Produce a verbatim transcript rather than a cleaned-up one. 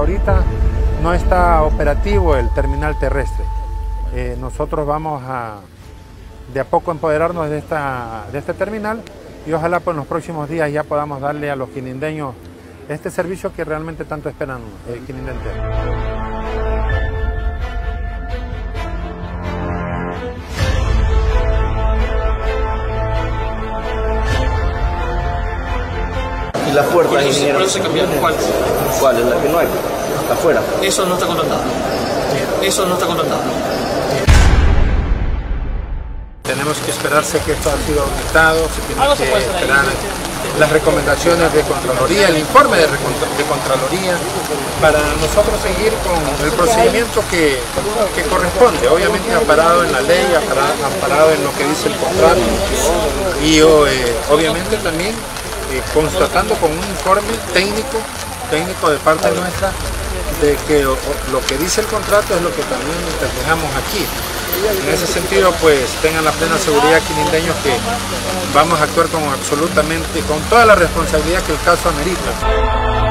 ahorita no está operativo el terminal terrestre. Eh, nosotros vamos a de a poco empoderarnos de, esta, de este terminal y ojalá pues en los próximos días ya podamos darle a los quinindeños este servicio que realmente tanto esperan eh, quinindenses. ¿Y las puertas, ingeniero? ¿Cuál se cambiaron? ¿Cuál? ¿Cuál es la que no hay? Está afuera. Eso no está contratado. Eso no está contratado. Tenemos que esperarse que esto ha sido auditado, se tiene que esperar las recomendaciones de Contraloría, el informe de, de Contraloría, para nosotros seguir con el procedimiento que, que corresponde, obviamente amparado en la ley, amparado en lo que dice el contrato y eh, obviamente también eh, constatando con un informe técnico, técnico de parte nuestra, de que lo que dice el contrato es lo que también reflejamos aquí. En ese sentido, pues tengan la plena seguridad quinindeños que vamos a actuar con absolutamente, con toda la responsabilidad que el caso amerita.